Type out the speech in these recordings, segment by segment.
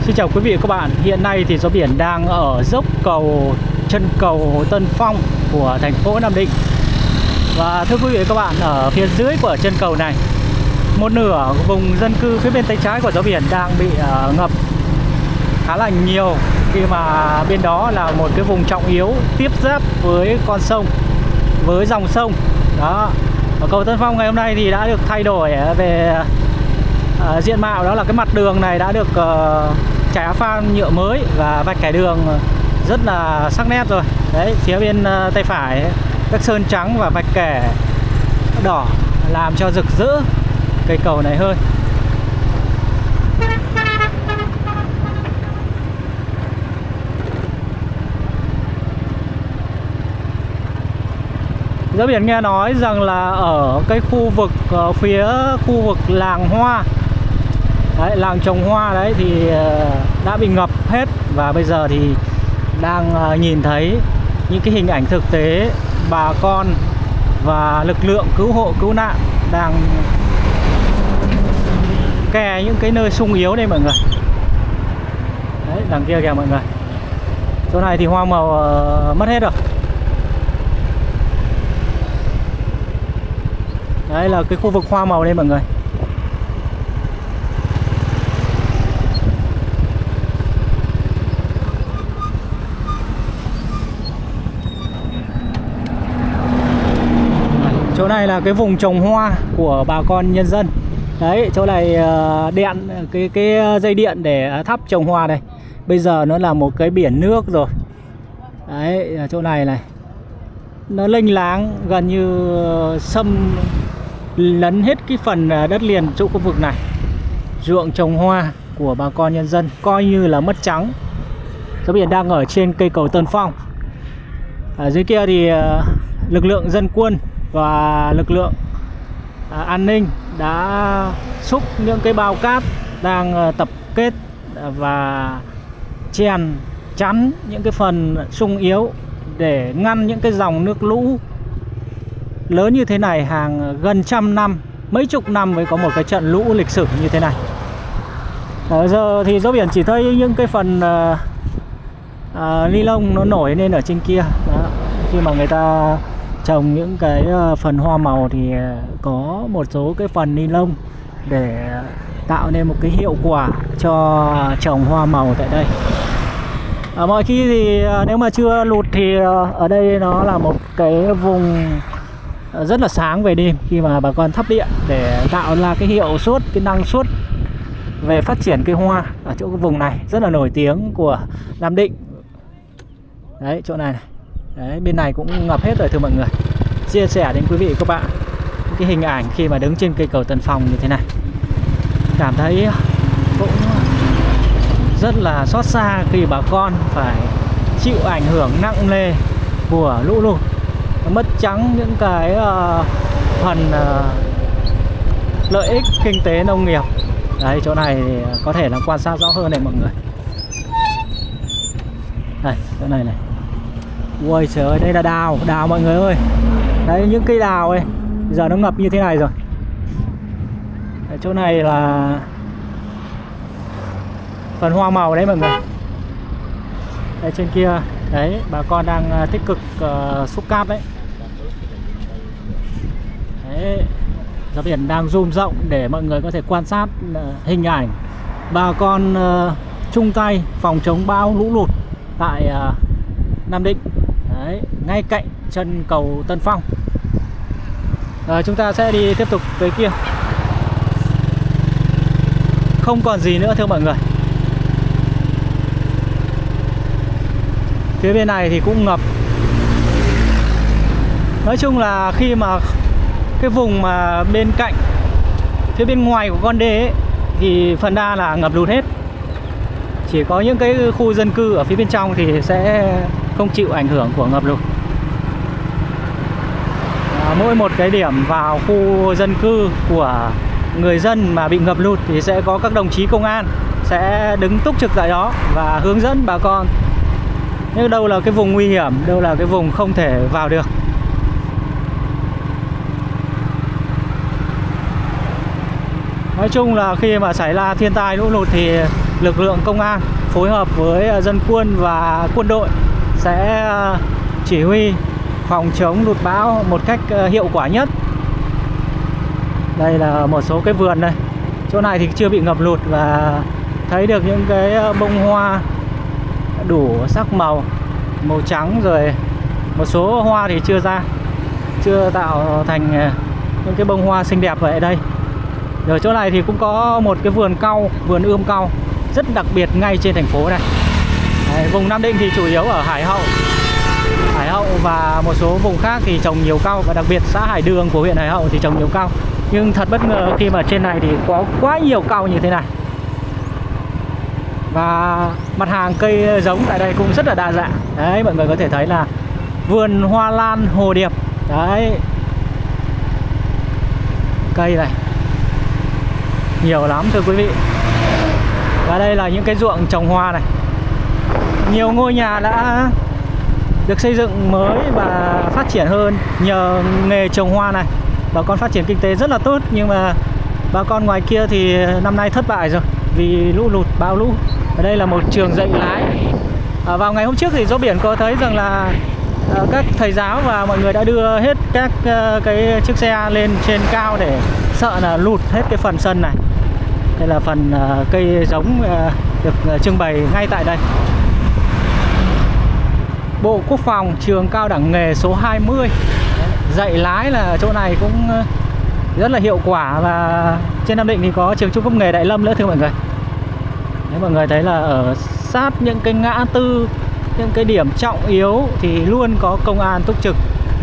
Xin chào quý vị và các bạn. Hiện nay thì gió biển đang ở dốc chân cầu Tân Phong của thành phố Nam Định. Và thưa quý vị và các bạn, ở phía dưới của chân cầu này, một nửa vùng dân cư phía bên tay trái của gió biển đang bị ngập khá là nhiều, khi mà bên đó là một cái vùng trọng yếu tiếp giáp với con sông, với dòng sông đó. Ở cầu Tân Phong ngày hôm nay thì đã được thay đổi về diện mạo, đó là cái mặt đường này đã được trải áp phan nhựa mới và vạch kẻ đường rất là sắc nét rồi. Đấy, phía bên tay phải các sơn trắng và vạch kẻ đỏ làm cho rực rỡ cây cầu này hơn. Gió biển nghe nói rằng là ở cái khu vực phía khu vực làng hoa đấy, làng trồng hoa đấy thì đã bị ngập hết. Và bây giờ thì đang nhìn thấy những cái hình ảnh thực tế bà con và lực lượng cứu hộ cứu nạn đang kè những cái nơi sung yếu đây mọi người. Đấy, đằng kia kìa mọi người. Chỗ này thì hoa màu mất hết rồi. Đây là cái khu vực hoa màu đây mọi người. Chỗ này là cái vùng trồng hoa của bà con nhân dân. Đấy, chỗ này điện cái dây điện để thắp trồng hoa này. Bây giờ nó là một cái biển nước rồi. Đấy, chỗ này này nó lênh láng, gần như xâm lấn hết cái phần đất liền chỗ khu vực này. Ruộng trồng hoa của bà con nhân dân coi như là mất trắng. Gió biển đang ở trên cây cầu Tân Phong. Ở dưới kia thì lực lượng dân quân và lực lượng an ninh đã xúc những cái bao cát đang tập kết và chèn chắn những cái phần sung yếu để ngăn những cái dòng nước lũ lớn như thế này, hàng gần trăm năm, mấy chục năm mới có một cái trận lũ lịch sử như thế này. Ở giờ thì gió biển chỉ thấy những cái phần ni lông nó nổi lên ở trên kia. Đó. Khi mà người ta trồng những cái phần hoa màu thì có một số cái phần ni lông để tạo nên một cái hiệu quả cho trồng hoa màu tại đây. Mọi khi thì nếu mà chưa lụt thì ở đây nó là một cái vùng rất là sáng về đêm, khi mà bà con thắp điện để tạo ra cái hiệu suất, cái năng suất về phát triển cây hoa ở chỗ cái vùng này rất là nổi tiếng của Nam Định. Đấy, chỗ này này. Đấy, bên này cũng ngập hết rồi thưa mọi người. Chia sẻ đến quý vị các bạn cái hình ảnh khi mà đứng trên cây cầu Tân Phong như thế này, cảm thấy cũng rất là xót xa khi bà con phải chịu ảnh hưởng nặng nề của lũ lụt, mất trắng những cái phần lợi ích kinh tế nông nghiệp. Đấy, chỗ này có thể là quan sát rõ hơn này mọi người. Đây, chỗ này này. Ui trời ơi, đây là đào mọi người ơi. Đấy, những cây đào ấy giờ nó ngập như thế này rồi. Đấy, chỗ này là phần hoa màu đấy mọi người. Đây trên kia, đấy bà con đang tích cực xúc cát đấy. Đấy, gió biển đang zoom rộng để mọi người có thể quan sát hình ảnh bà con chung tay phòng chống bão lũ lụt tại Nam Định. Đấy, ngay cạnh chân cầu Tân Phong. Rồi chúng ta sẽ đi tiếp tục tới kia. Không còn gì nữa thưa mọi người. Phía bên này thì cũng ngập. Nói chung là khi mà cái vùng mà bên cạnh, phía bên ngoài của con đê ấy, thì phần đa là ngập lụt hết. Chỉ có những cái khu dân cư ở phía bên trong thì sẽ không chịu ảnh hưởng của ngập lụt. Mỗi một cái điểm vào khu dân cư của người dân mà bị ngập lụt thì sẽ có các đồng chí công an sẽ đứng túc trực tại đó và hướng dẫn bà con nhưng đâu là cái vùng nguy hiểm, đâu là cái vùng không thể vào được. Nói chung là khi mà xảy ra thiên tai lũ lụt thì lực lượng công an phối hợp với dân quân và quân đội sẽ chỉ huy phòng chống lụt bão một cách hiệu quả nhất. Đây là một số cái vườn đây. Chỗ này thì chưa bị ngập lụt và thấy được những cái bông hoa đủ sắc màu, màu trắng, rồi một số hoa thì chưa tạo thành những cái bông hoa xinh đẹp vậy đây. Rồi chỗ này thì cũng có một cái vườn cau, vườn ươm cau rất đặc biệt ngay trên thành phố này. Đấy, vùng Nam Định thì chủ yếu ở Hải Hậu và một số vùng khác thì trồng nhiều cau, và đặc biệt xã Hải Đường của huyện Hải Hậu thì trồng nhiều cau. Nhưng thật bất ngờ khi mà trên này thì có quá nhiều cau như thế này. Và mặt hàng cây giống tại đây cũng rất là đa dạng. Đấy, mọi người có thể thấy là vườn hoa lan hồ điệp. Đấy, cây này nhiều lắm thưa quý vị. Và đây là những cái ruộng trồng hoa này. Nhiều ngôi nhà đã được xây dựng mới và phát triển hơn nhờ nghề trồng hoa này. Bà con phát triển kinh tế rất là tốt, nhưng mà bà con ngoài kia thì năm nay thất bại rồi vì lũ lụt, bão lũ. Ở đây là một trường dạy lái. Vào ngày hôm trước thì gió biển có thấy rằng là các thầy giáo và mọi người đã đưa hết các cái chiếc xe lên trên cao để sợ là lụt hết cái phần sân này. Đây là phần cây giống được trưng bày ngay tại đây. Bộ Quốc phòng, trường cao đẳng nghề số 20. Dạy lái là chỗ này cũng rất là hiệu quả. Và trên Nam Định thì có trường trung cấp nghề Đại Lâm nữa thưa mọi người. Đấy, mọi người thấy là ở sát những cái ngã tư, những cái điểm trọng yếu thì luôn có công an túc trực.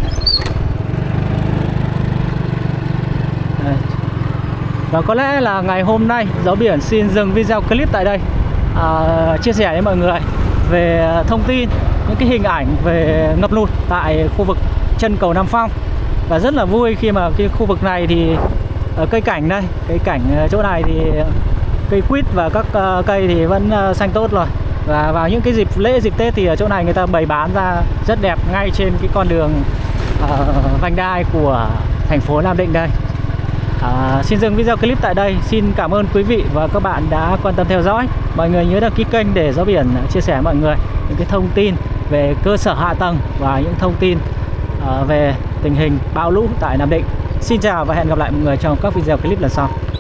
Đây. Và có lẽ là ngày hôm nay Gió Biển xin dừng video clip tại đây, chia sẻ với mọi người về thông tin, những cái hình ảnh về ngập lụt tại khu vực chân cầu Nam Phong. Và rất là vui khi mà cái khu vực này thì cây cảnh đây, cây cảnh chỗ này thì cây quýt và các cây thì vẫn xanh tốt rồi. Và vào những cái dịp lễ, dịp Tết thì ở chỗ này người ta bày bán ra rất đẹp ngay trên cái con đường vành đai của thành phố Nam Định đây. Xin dừng video clip tại đây. Xin cảm ơn quý vị và các bạn đã quan tâm theo dõi. Mọi người nhớ đăng ký kênh để Gió Biển chia sẻ với mọi người những cái thông tin về cơ sở hạ tầng và những thông tin về tình hình bão lũ tại Nam Định. Xin chào và hẹn gặp lại mọi người trong các video clip lần sau.